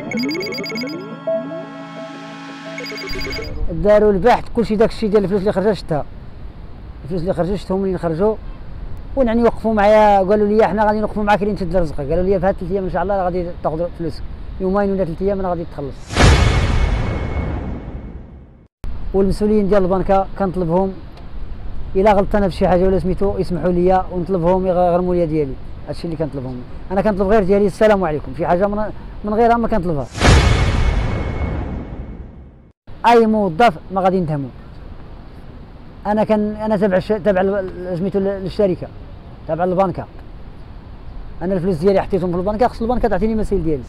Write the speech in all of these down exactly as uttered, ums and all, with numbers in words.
داروا البحث كلشي داك الشيء ديال الفلوس اللي خرجت شفتها، الفلوس اللي خرجت شفتهم منين خرجوا، ونعني وقفوا معايا قالوا لي حنا غادي نوقفوا معاك لين تشد رزقك، قالوا لي في هاد ثلاث ايام ان شاء الله غادي تاخذ فلوسك، يومين ولا ثلاث ايام انا غادي تخلص. والمسؤولين ديال البنكه كنطلبهم الا غلطت انا في شي حاجه ولا سميتو يسمحوا لي ونطلبهم يغرموا لي ديالي، هادشي اللي كنطلبهم، انا كنطلب غير ديالي السلام عليكم، شي حاجه من, من غيرها ما كنطلبها. اي موظف ما غادي نتهمو، انا كان انا تبع تبع سميتو الشركه تبع البنكه، انا الفلوس ديالي حطيتهم في البنكه، خص البنكه تعطيني المسائل ديالي.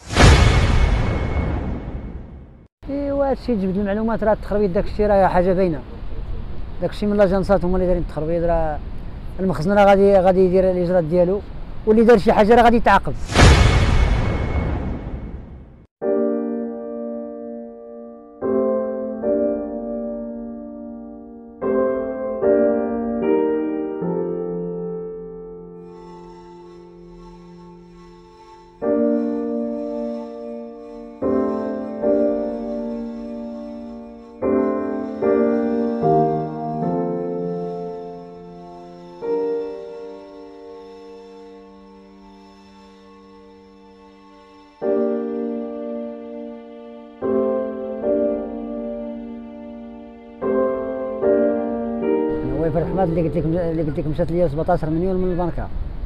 ايوا هادشي جبد المعلومات، راه التخربيط داك الشيء راه حاجه باينه، داك الشيء من لاجنسات هما اللي دايرين التخربيط، راه المخزن راه غادي غادي يدير الاجراءات ديالو، واللي دار شي حاجه راه غادي يتعاقب. في الحماد اللي قلت لك اللي قلت لك مشات لي سبعطاش مليون من البنكه،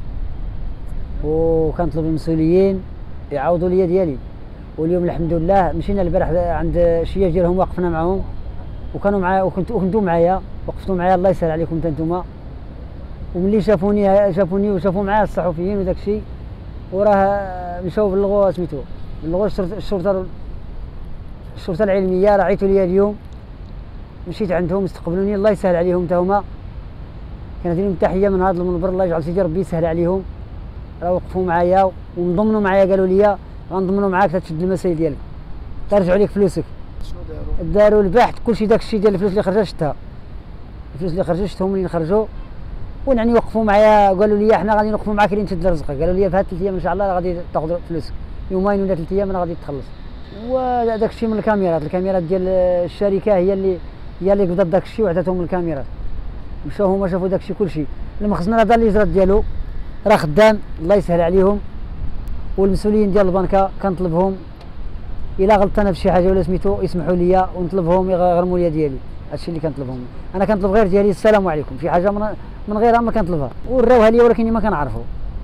وكنطلب المسؤولين يعوضوا لي ديالي، واليوم الحمد لله مشينا البارح عند شي ديالهم وقفنا معهم وكانوا معايا وكنت وكنتو معايا وقفتوا معايا، الله يسهل عليكم حتى نتوما، وملي شافوني شافوني وشافوا معايا الصحفيين وداك الشيء، وراه مشاو بلغوا سميتو بلغوا الشرطه الشرطه العلميه، راه عيطوا لي اليوم مشيت عندهم استقبلوني، الله يسهل عليهم حتى هما، كانت لهم تحيه من هذا المنبر، الله يجعل سيدي ربي يسهل عليهم، راه وقفوا معايا وانضمنوا معايا، قالوا لي غنضمنوا معاك تشد المسائل ديالك ترجعوا لك فلوسك. شنو داروا؟ داروا البحث كلشي داك الشيء ديال الفلوس اللي خرجت شفتها، الفلوس اللي خرجت شفتهم منين خرجوا، ونعني وقفوا معايا قالوا لي حنا غادي نوقفوا معاك لين تشد رزقك، قالوا لي في هاد ثلاث ايام ان شاء الله غادي تاخذ فلوسك، يومين ولا ثلاث ايام انا غادي تخلص. وداك الشيء من الكاميرات، الكاميرات ديال الشركه هي اللي هي اللي قبضت داك الشيء وعطاتهم الكاميرات، مشاو هما شافوا داك الشيء كلشي، المخزن راه دار الاجراءات ديالو راه خدام، الله يسهل عليهم. والمسؤولين ديال البنكه كنطلبهم الا غلطت انا في شي حاجه ولا سميتو يسمحوا لي ونطلبهم يغرموا لي ديالي، هادشي اللي كنطلبهم، انا كنطلب غير ديالي السلام عليكم، شي حاجه من, من غيرها ما كنطلبها، وراوها لي ولكن ما كنعرفو.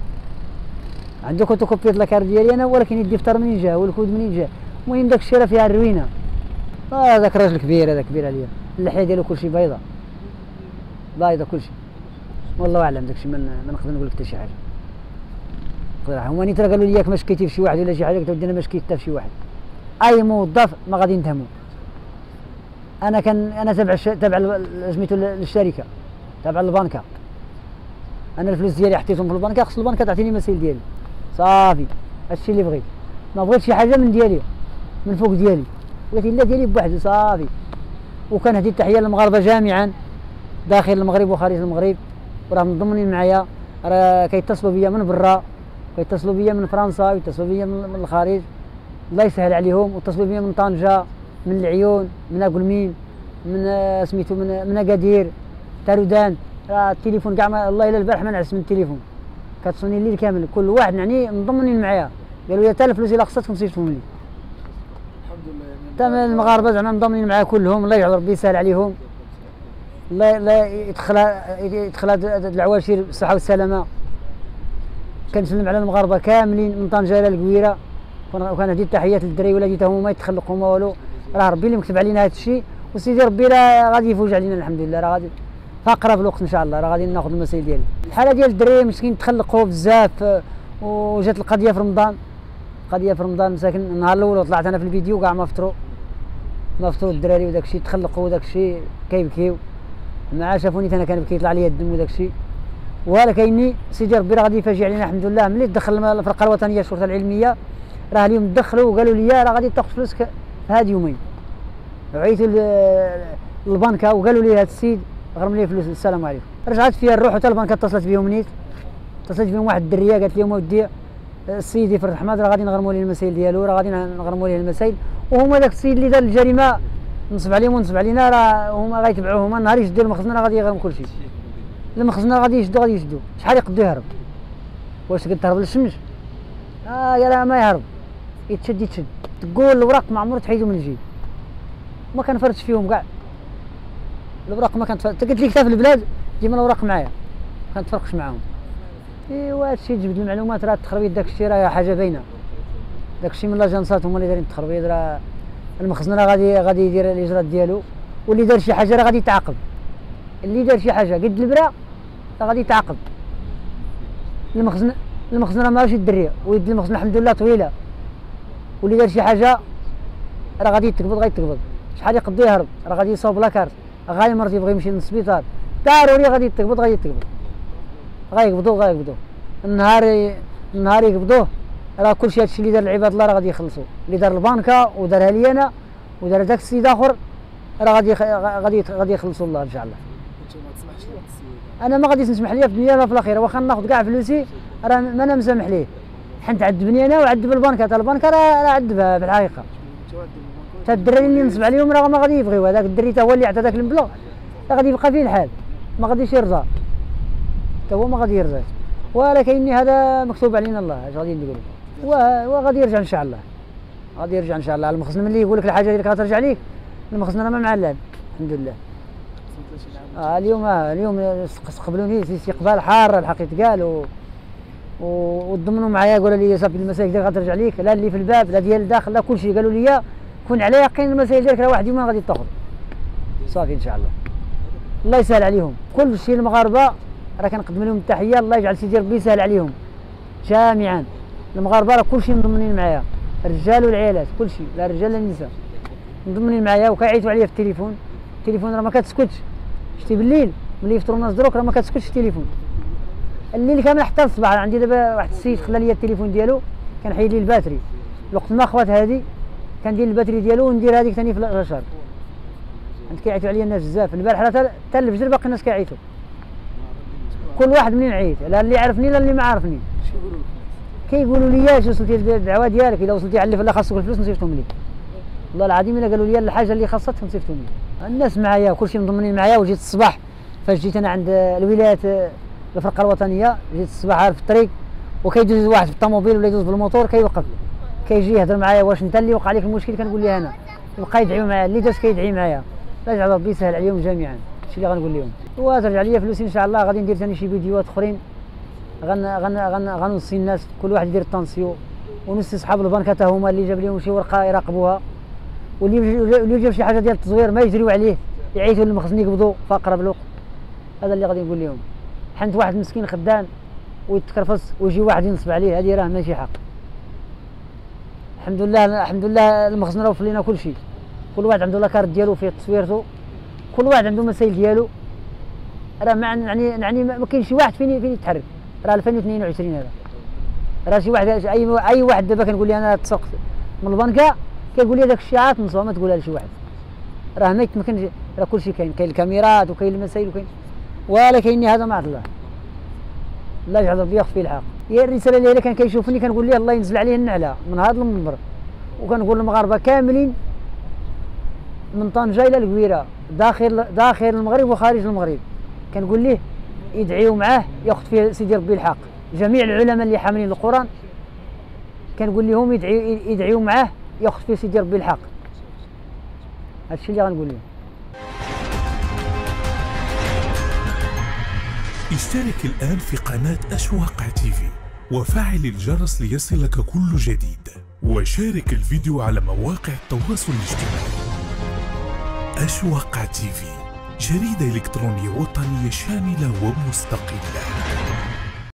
عندي فوتوكوبيات لاكار ديالي انا، ولكن يدي فطر منين جا والكود منين جا، المهم داك الشيء راه فيها الروينه. هذاك الراجل كبير، هذا كبير عليا، اللحيه ديالو كلشي بيضاء بايضه كلشي، والله اعلم داك الشيء ما نقدر نقول لك حتى شي حاجه. هما نيت قالوا لي ياك ما شكيتي في شي واحد ولا شي حاجه، قلت ودي انا ما شكيت حتى في شي واحد، اي موظف ما غادي نتهمو، انا كان انا تبع تبع سميتو الشركه تبع البنكه، انا الفلوس ديالي حطيتهم في البنكه، خص البنكه تعطيني المسائل ديالي صافي، هادشي اللي بغيت، ما بغيت شي حاجه من ديالي من فوق ديالي، قلت لا ديالي بوحدو صافي. وكنهدي التحيه للمغاربه جميعا داخل المغرب وخارج المغرب، وراه منضمنين معايا، راه كيتصلوا بيا من برا، كيتصلوا بيا من فرنسا ويتصلوا بيا من الخارج، الله يسهل عليهم، واتصلوا بيا من طنجه من العيون من اقلمين من سميتو من من اكادير تارودان، راه التليفون كاع الله الا البارح ما نعس من التليفون، كتصوني الليل كامل، كل واحد يعني منضمنين معايا، قالوا لي حتى الفلوس الا خصتكم صيفطهم لي. الحمد لله حتى المغاربه زعما منضمنين معايا كلهم، الله يجعل ربي يسهل عليهم، الله لا يدخل يدخل هاد العواشر بالصحه والسلامه. كنسلم على المغاربه كاملين من طنجه الى القويره، وكنهدي التحيات للدراري ولاديتهم ما يتخلقوا ما والو، راه ربي اللي مكتب علينا هذا الشيء، وسيدي ربي راه غادي يفوج علينا الحمد لله، راه غادي في اقرب الوقت ان شاء الله راه غادي ناخذ المسائل ديالي. الحاله ديال الدراري مسكين تخلقوا بزاف، وجات القضيه في رمضان، قضيه في رمضان مساكن النهار الاول وطلعت انا في الفيديو كاع ما فطروا ما فطروا الدراري وداك الشيء، تخلقوا وداك الشيء كيبكيو، مع شافوني انا كنبكي يطلع لي الدم وداك الشيء، وهذا كايني سيدي ربي راه غادي يفاجئ علينا الحمد لله. ملي تدخل الفرقه الوطنيه الشرطه العلميه راه اليوم دخلوا وقالوا لي راه غادي تاخذ فلوسك في هاد يومين، عيطوا للبنكه وقالوا لي هذا السيد غرم لي فلوس السلام عليكم، رجعت فيها الروح، حتى البنكه اتصلت بهم نيت، اتصلت بهم واحد الدريه قالت لهم اودي السيد يفرض حماد راه غادي نغرموا ليه المسائل ديالو، راه غادي نغرموا ليه المسائل، وهما داك السيد اللي دار الجريمه نصب عليهم ونصب علينا، راه هما غيتبعوه، هما نهار يشدوا المخزن راه غادي يغرم كلشي. المخزن راه غادي يشدوا غادي يشدوا، شحال يقدو يهرب؟ واش تقد تهرب للشمس؟ اه يا راه ما يهرب، يتشد يتشد، تقول الوراق ما عمرو تحيدو من الجيب، ما كنفرطش فيهم كاع، الوراق ما كنت قلت لك حتى في البلاد ديما الوراق معايا، ما كنتفرقش معاهم. ايوا هادشي تجبد المعلومات، راه التخربيط داك الشيء راه حاجه باينه، داك الشيء من لاجنسات هما اللي دايرين التخربيط، راه المخزن راه غادي غادي يدير الاجراءات ديالو، واللي دار شي حاجه راه غادي يتعاقب، اللي دار شي حاجه قد البرا راه غادي يتعاقب. المخزن المخزن راه ماهوش الدري، ويد المخزن الحمد لله طويله، واللي دار شي حاجه راه غادي يتقبض غيتقبض، شحال يقدو يهرب راه غادي يصاوب لاكارت، غاية مرض يبغي يمشي للسبيطار ضروري غادي يتقبض غادي يتقبض، غايقبضوه غايقبضوه النهار النهار يقبضوه، راه كلشي هادشي اللي دار العباد الله راه غادي يخلصوا، اللي دار البنكه ودارها لي انا ودار داك السيد اخر راه غادي غادي غادي يخلصوا الله ان شاء الله. انا ما غاديش نسمح ليه في الدنيا لا في الاخره، واخا ناخذ كاع فلوسي راه ما انا مسامح ليه، حنت عذبني انا وعذب البنكه، حتى البنكه راه عذبها بالحقيقه، حتى الدراري اللي نصب عليهم راه ما غادي يبغيو، هذاك الدري تا هو اللي عطى داك المبلغ راه غادي يبقى فيه الحال، ما غاديش يرضى، تا هو ما غادي يرضى، ولكن هذا مكتوب علينا الله، اش غادي نقولوا، وغادي يرجع ان شاء الله، غادي يرجع ان شاء الله. المخزن ملي يقول لك الحاجه ديالك غترجع ليك، المخزن راه ما معلم الحمد لله. آه اليوم آه اليوم استقبلوني استقبال حار الحق يتقال، و وضمنوا معايا قالوا لي صافي المسائل ديالك غترجع ليك، لا اللي في الباب لا ديال الداخل لا كلشي، قالوا لي كون على يقين المسائل ديالك راه واحد يومين غادي تاخذ صافي ان شاء الله. الله يسهل عليهم كل شيء، المغاربه راه كنقدم لهم التحيه، الله يجعل سيدي ربي يسهل عليهم جميعا، المغاربه راه كلشي مضمنين معايا، الرجال والعيالات كلشي، لا الرجال لا النساء مضمنين معايا، وكيعيطوا عليا في التليفون، التليفون راه ما كتسكتش، شتي بالليل ملي يفطروا الناس دروك راه ما كتسكتش التليفون، الليل كامل حتى الصباح. عندي دابا واحد السيد خلى لي التليفون ديالو كنحيد ليه الباتري، الوقت ما خوات هادي كندير الباتري ديالو وندير هذيك ثاني في الاشهر، عند كيعيطوا عليا الناس بزاف، البارح حتى حتى الفجر باقي الناس كيعيطوا، كل واحد منين عيط، لا اللي عرفني لا اللي ما عارفني، كيقولوا لي اش وصلتي الدعوه ديالك، الا وصلتي على اللي خاصك الفلوس نصيفطهم لك، والله العظيم الا قالوا لي الحاجه اللي خاصتك نصيفطهم لك، الناس معايا وكلشي مضمنين معايا. وجيت الصباح فاش جيت انا عند الولايات الفرقه الوطنيه، جيت الصباح عارف الطريق، وكيدوز واحد في الطوموبيل ولا يدوز بالموتور كيوقف كيجي يهضر معايا، واش انت اللي وقع لك المشكل؟ كنقول ليه انا، يبقى يدعيو معايا، اللي داز كيدعي معايا، الله يجعل ربي يسهل عليهم جميعا، هادشي اللي غنقول لهم. وترجع لي فلوسي ان شاء الله، غادي ندير ثاني شي فيديوهات اخرين، غن غن غن غنوصي الناس كل واحد يدير الطونسيو، ونوصي صحاب البنك حتى هما اللي جاب لهم شي ورقه يراقبوها، واللي اللي جاب شي حاجه ديال التزوير ما يجريو عليه، يعيطوا للمخزن يقبضوا في اقرب الوقت، هذا اللي غادي نقول لهم. حنت واحد مسكين خدام ويتكرفص ويجي واحد ينصب عليه، هذه راه ماشي حق. الحمد لله الحمد لله المخزن راه وفر لنا كل شيء، كل واحد عنده لاكارت ديالو فيه تصويرته، كل واحد عنده مسائل ديالو، راه يعني يعني ما كاينش شي واحد فين فين يتحرك، راه ألفين واثنين وعشرين هذا، راه شي واحد اي اي واحد دابا كنقول لي انا تسوق من البنكه كيقول لي داك الشيء عاد تنصب ما تقولها لشي واحد، راه ما يتمكنش، راه كل شيء كاين، كاين الكاميرات وكاين المسائل وكاين، ولكن هذا ما عند الله، الله يجعل ربي ياخذ فيه الحق. هي الرساله اللي الا كان كيشوفني كنقول ليه الله ينزل عليه النعله من هذا المنبر، وكنقول للمغاربه كاملين من طنجه الى القويره داخل داخل المغرب وخارج المغرب، كنقول ليه يدعيو معاه ياخذ فيه سيدي ربي الحق، جميع العلماء اللي حاملين القران كنقول لهم يدعيو يدعيو معاه ياخذ فيه سيدي ربي الحق، هادشي اللي غنقول لهم. اشترك الآن في قناة أشواق تيفي وفعل الجرس ليصلك كل جديد، وشارك الفيديو على مواقع التواصل الاجتماعي. أشواق تيفي، جريدة إلكترونية وطنية شاملة ومستقلة.